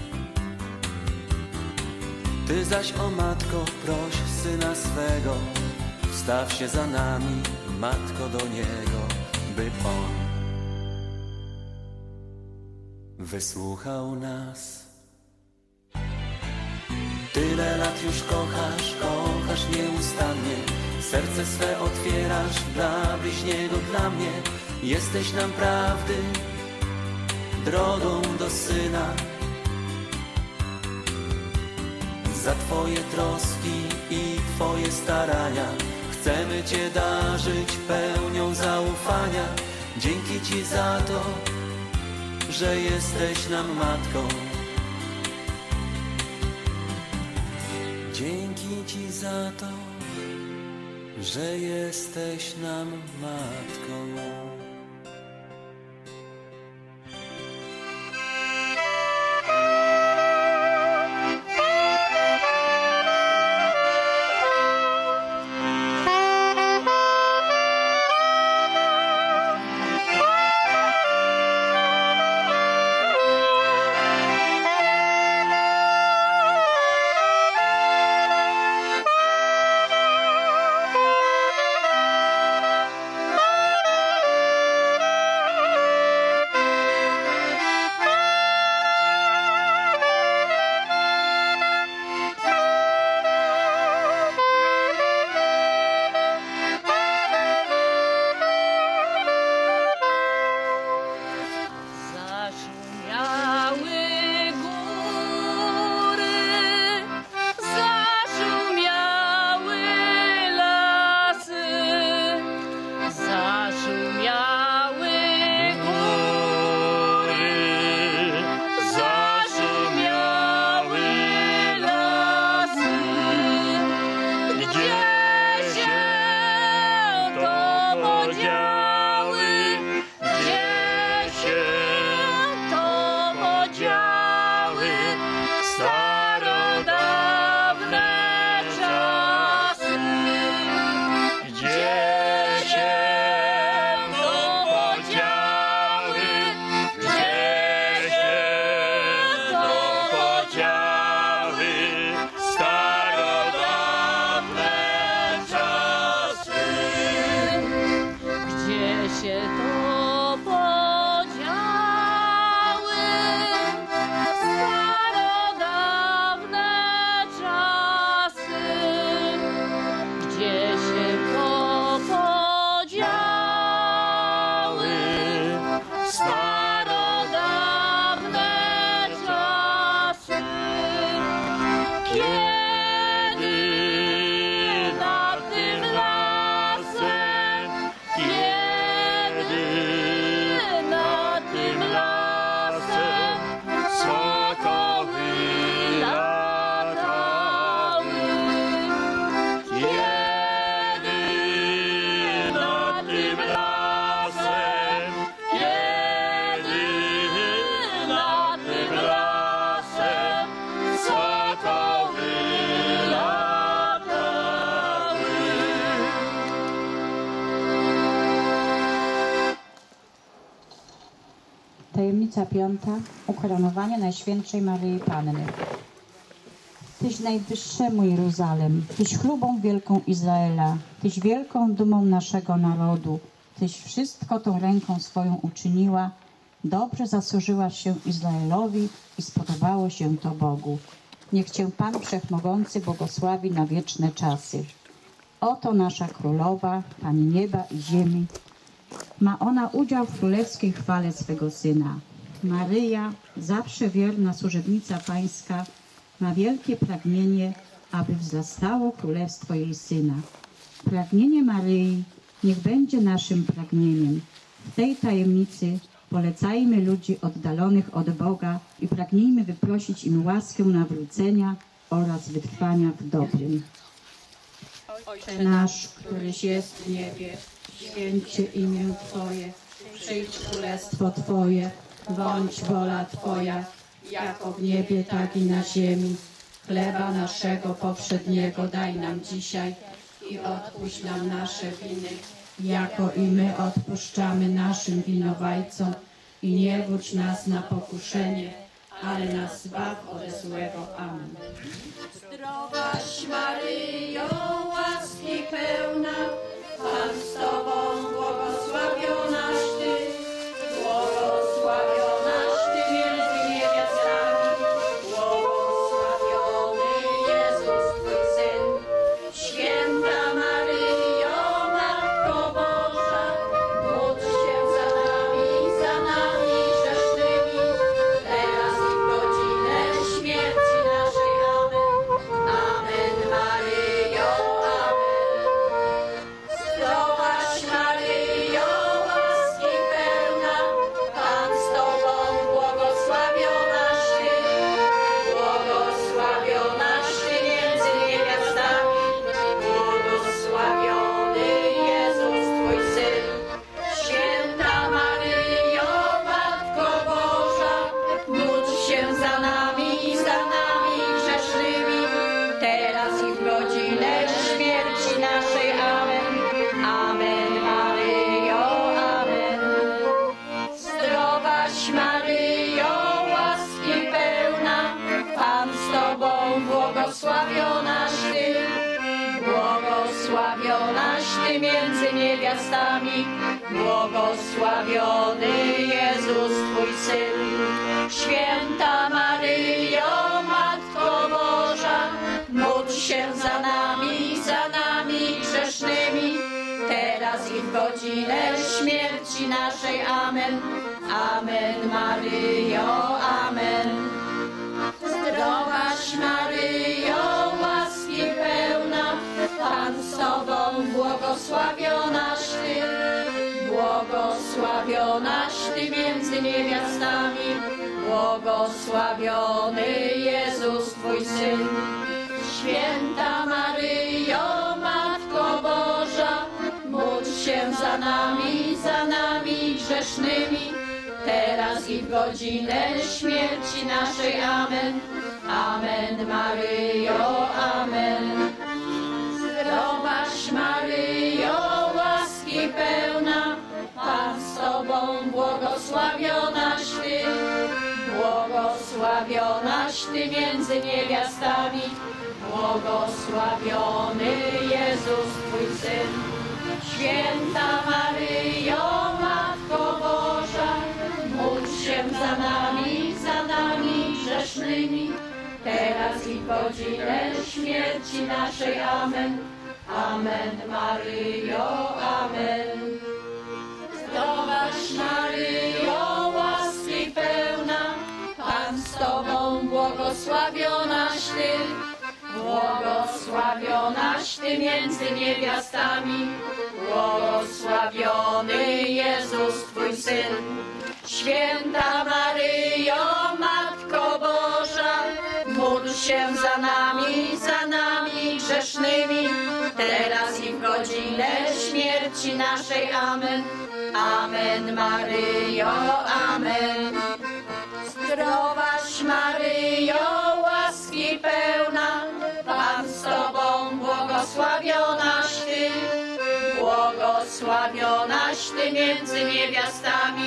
Ty zaś, o Matko, proś Syna swego, wstaw się za nami, Matko, do Niego, by On wysłuchał nas. Tyle lat już kochasz, kochasz nieustannie, serce swe otwierasz dla bliźniego, dla mnie. Jesteś nam prawdy drogą do Syna. Za Twoje troski i Twoje starania chcemy Cię darzyć pełnią zaufania. Dzięki Ci za to, że jesteś nam Matką. Dzięki Ci za to, że jesteś nam Matką. Tajemnica piąta. Ukoronowanie Najświętszej Maryi Panny. Tyś najwyższemu Jeruzalem, Tyś chlubą wielką Izraela, Tyś wielką dumą naszego narodu, Tyś wszystko tą ręką swoją uczyniła, dobrze zasłużyłaś się Izraelowi i spodobało się to Bogu. Niech Cię Pan Wszechmogący błogosławi na wieczne czasy. Oto nasza Królowa, Pani nieba i ziemi. Ma ona udział w królewskiej chwale swego Syna. Maryja, zawsze wierna służebnica Pańska, ma wielkie pragnienie, aby wzrastało królestwo jej Syna. Pragnienie Maryi niech będzie naszym pragnieniem. W tej tajemnicy polecajmy ludzi oddalonych od Boga i pragnijmy wyprosić im łaskę nawrócenia oraz wytrwania w dobrym. Ojcze nasz, któryś jest w niebie, święć się imię Twoje, przyjdź królestwo Twoje, bądź wola Twoja, jako w niebie, tak i na ziemi. Chleba naszego powszedniego daj nam dzisiaj i odpuść nam nasze winy, jako i my odpuszczamy naszym winowajcom. I nie wódź nas na pokuszenie, ale nas zbaw ode złego. Amen. Zdrowaś Maryjo, łaski pełna, Pan z Tobą, błogosławionaś Ty, błogosławionaś Ty między niewiastami, błogosławiony Jezus Twój Syn. Święta Maryjo, Matko Boża, módl się za nami, za nami grzesznymi, teraz i w godzinę śmierci naszej. Amen. Amen Maryjo, amen. Zdrowaś Maryjo, łaski pełna, Pan z Tobą, błogosławionaś Ty, błogosławionaś Ty między niewiastami, błogosławiony Jezus Twój Syn. Święta Maryjo, Matko Boża, módl się za nami, za nami grzesznymi, teraz i w godzinę śmierci naszej. Amen. Amen Maryjo, amen. Zdrowaś Maryjo, łaski pełna, Pan z Tobą, błogosławionaś Ty, błogosławionaś Ty między niewiastami, błogosławiony Jezus Twój Syn. Święta Maryjo, Matko Boża, módl się za nami, za nami grzesznymi, teraz i w godzinę śmierci naszej. Amen. Amen Maryjo, amen. Zdrowaś Maryjo, łaski pełna, Pan z Tobą, błogosławionaś Ty, błogosławionaś Ty między niewiastami, błogosławiony Jezus Twój Syn. Święta Maryjo, Matko Boża, módl się za nami, za nami grzesznymi, teraz i w godzinę śmierci naszej. Amen. Amen Maryjo, amen. Zdrowaś Maryjo, łaski pełna, Pan z Tobą, błogosławionaś Ty, błogosławionaś Ty między niewiastami, błogosławiony Jezus Twój Syn. Święta Maryjo, Matko Boża, módl się za nami, za nami grzesznymi, teraz i w godzinę śmierci naszej. Amen. Amen Maryjo, amen. Zdrowaś Maryjo, łaski pełna, Pan z Tobą, błogosławionaś Ty, błogosławionaś Ty między niewiastami, błogosławiony Jezus Twój Syn. Święta Maryjo, Matko Boża, módl się za nami, za nami grzesznymi, teraz i w godzinę śmierci naszej. Amen. Amen Maryjo, amen. Zdrowaś Maryjo, łaski pełna, Pan z Tobą, błogosławionaś Ty, błogosławionaś Ty między niewiastami,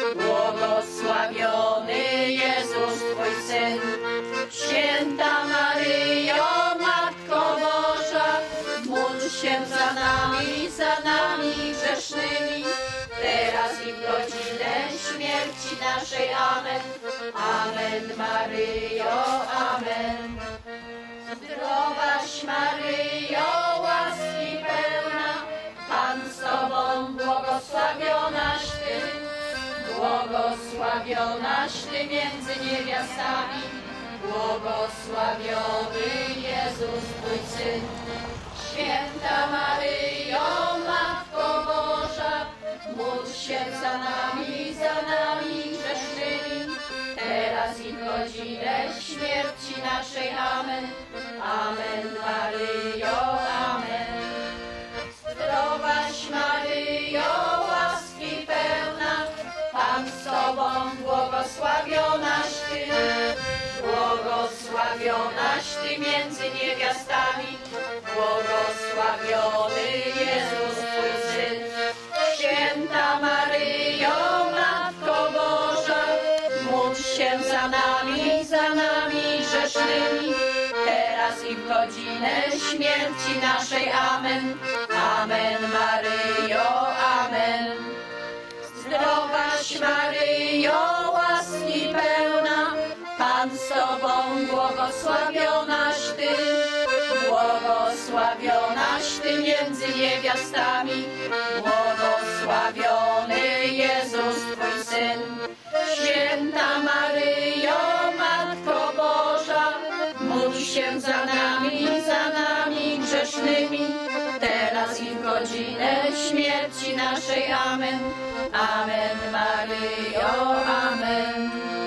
błogosławiony Jezus Twój Syn. Święta Maryjo, Matko Boża, módl się za nami, za nami grzesznymi, teraz i w godzinę śmierci naszej. Amen. Amen Maryjo, amen. Zdrowaś Maryjo, łaski pełna, Pan z Tobą, błogosławionaś Ty, błogosławionaś Ty między niewiastami, błogosławiony Jezus Twój Syn. Święta Maryjo, Matko Boża, módl się za nami, za nami grzesznymi, teraz i w godzinę śmierci naszej. Amen. Amen Maryjo, amen. Zdrowaś Maryjo, łaski pełna, Pan z Tobą, błogosławionaś Ty, błogosławionaś błogosławionaś Ty między niewiastami, błogosławiony Jezus Twój Syn. Święta Maryjo, Matko Boża, módl się za nami, za nami grzesznymi, teraz i w godzinę śmierci naszej. Amen. Amen, Maryjo, amen. Zdrowaś Maryjo, łaski pełna, Pan z Tobą, błogosławionaś Ty, błogosławionaś Ty między niewiastami, błogosławiony Jezus Twój Syn. Święta Maryjo, Matko Boża, módl się za nami, za nami grzesznymi, teraz i w godzinę śmierci naszej. Amen. Amen, Maryjo, amen.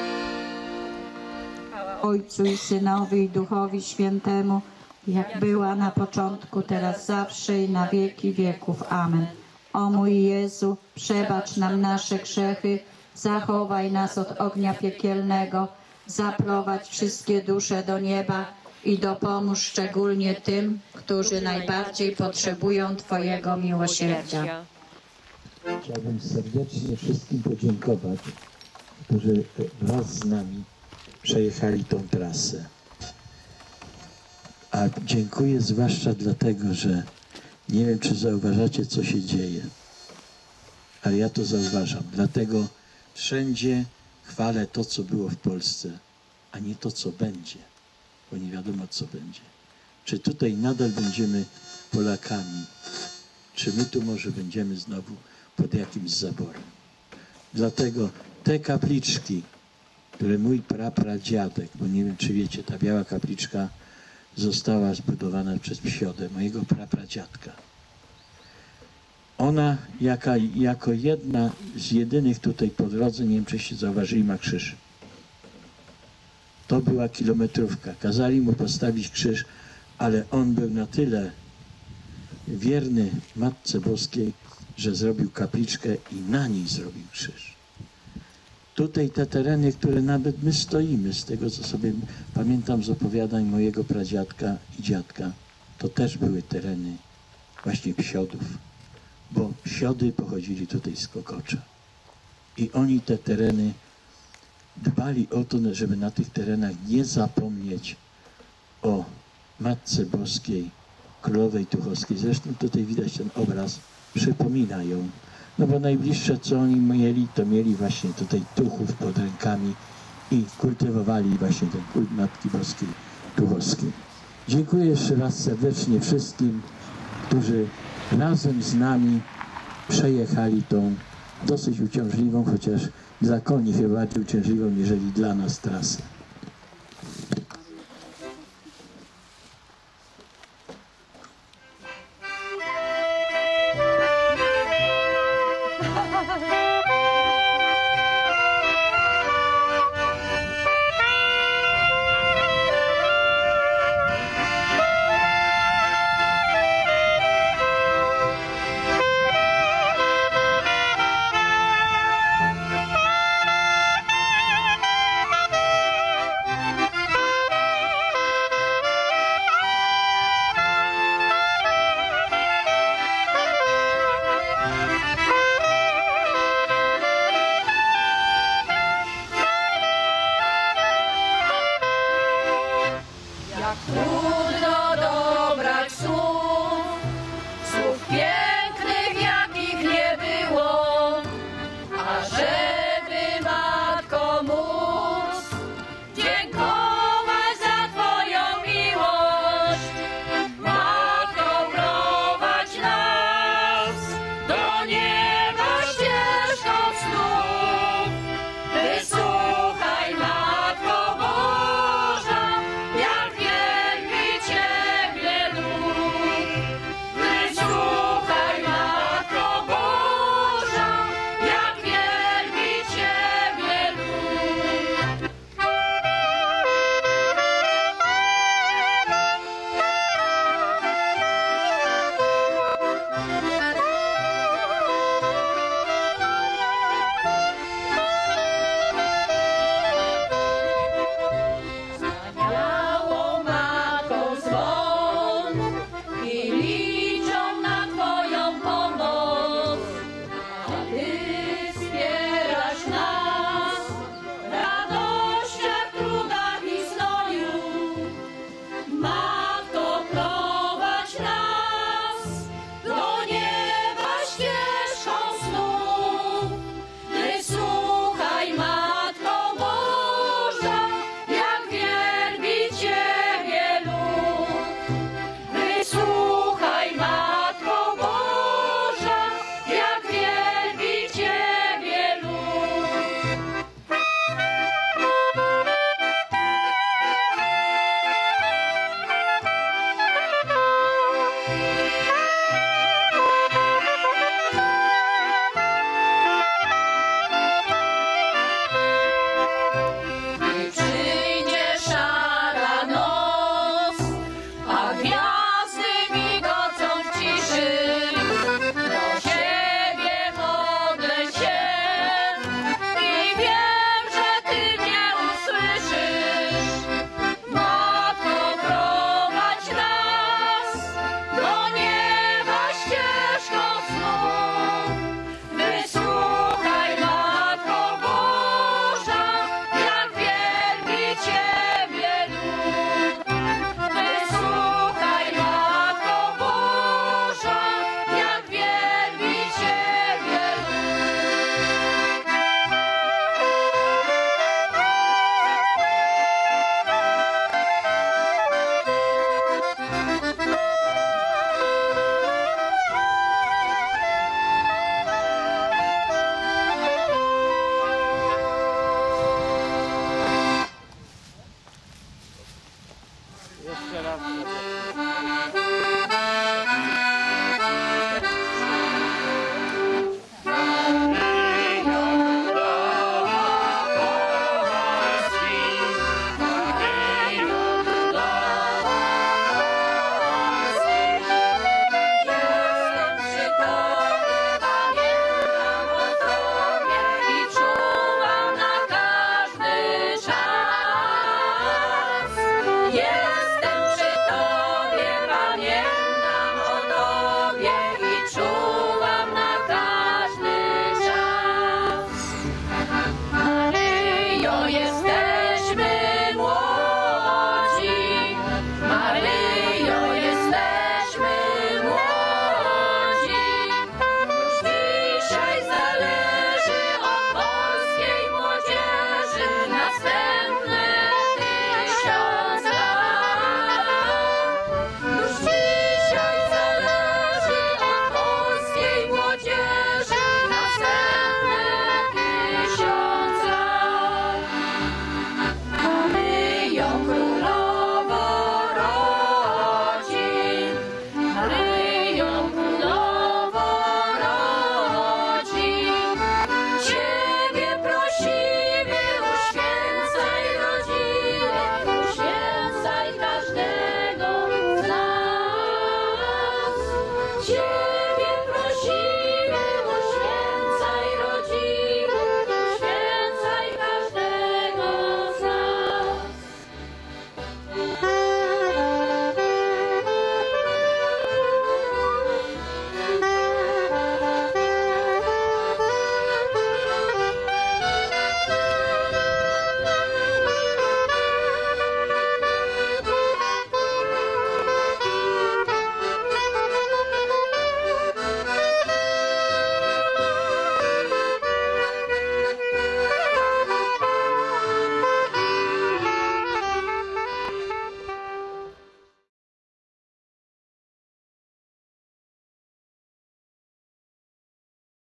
Ojcu i Synowi i Duchowi Świętemu, jak była na początku, teraz zawsze i na wieki wieków. Amen. O mój Jezu, przebacz nam nasze grzechy, zachowaj nas od ognia piekielnego, zaprowadź wszystkie dusze do nieba i dopomóż szczególnie tym, którzy najbardziej potrzebują Twojego miłosierdzia. Chciałbym serdecznie wszystkim podziękować, którzy wraz z nami przejechali tą trasę. A dziękuję zwłaszcza dlatego, że nie wiem, czy zauważacie, co się dzieje, ale ja to zauważam. Dlatego wszędzie chwalę to, co było w Polsce, a nie to, co będzie, bo nie wiadomo, co będzie. Czy tutaj nadal będziemy Polakami, czy my tu może będziemy znowu pod jakimś zaborem. Dlatego te kapliczki, które mój prapradziadek, bo nie wiem, czy wiecie, ta biała kapliczka została zbudowana przez Psiodę, mojego prapradziadka. Ona jaka, jako jedna z jedynych tutaj po drodze, nie wiem, czyście zauważyli, ma krzyż. To była kilometrówka. Kazali mu postawić krzyż, ale on był na tyle wierny Matce Boskiej, że zrobił kapliczkę i na niej zrobił krzyż. Tutaj te tereny, które nawet my stoimy, z tego co sobie pamiętam z opowiadań mojego pradziadka i dziadka, to też były tereny właśnie Psiodów, bo Psiody pochodzili tutaj z Kokocza. I oni te tereny dbali o to, żeby na tych terenach nie zapomnieć o Matce Boskiej, Królowej Tuchowskiej. Zresztą tutaj widać ten obraz, przypomina ją. No bo najbliższe, co oni mieli, to mieli właśnie tutaj Tuchów pod rękami i kultywowali właśnie ten kult Matki Boskiej Tuchowskiej. Dziękuję jeszcze raz serdecznie wszystkim, którzy razem z nami przejechali tą dosyć uciążliwą, chociaż dla koni chyba bardziej uciążliwą, niżeli dla nas trasę. Trudno dobrać słów, słów pięknych, jakich nie było, a że